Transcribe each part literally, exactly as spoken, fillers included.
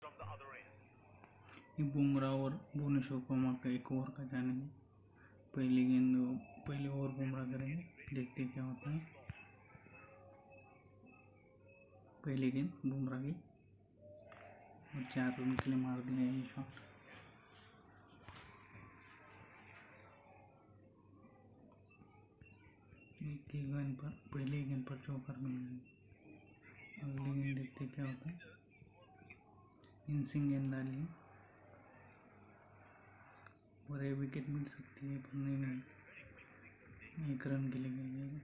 ये बुमराह और भुवनेश्वर कुमार का एक ओवर का जानेंगे। पहली गेंद पहले ओवर बुमराह करेंगे, देखते क्या होता है। पहली गेंद बुमराह की और चार रन के लिए मार दिया ये शॉट। एक ही गेंद पर पहली गेंद पर चौकर मिल गई। अगली गेंद देखते क्या होता है। इनसिंग गेंद डाली और ये विकेट मिल सकती है, पर नहीं मिली, एक रन के लिए गई।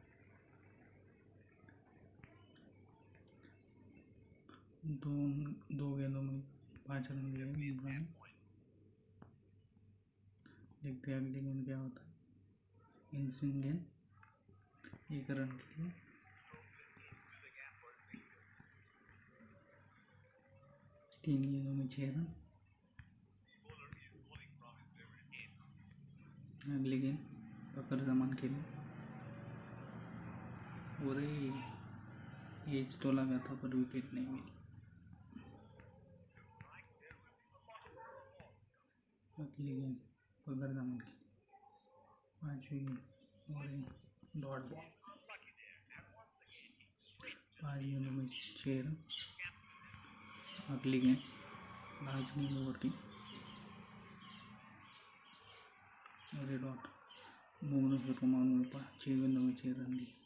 दो दो गेंदों में पाँच रन लिए बुमराह ने। देखते हैं अगली गेंद क्या होता है। इनसिंग गेंद एक रन के लिए। तीन गेंदों में छह रन। अगली गेंद फकर जमान के लिए और एज तो लगा था पर विकेट नहीं मिली। अगली गेंद फकर जमान के लिए पांचवी गेंद और डॉट बॉल। पाँच गेंदों में छह रन। अगली गेंद लास्ट गेंद ओवर की और डॉट। भुवनेश्वर कुमार ने छह गेंदों में छह रन दिए।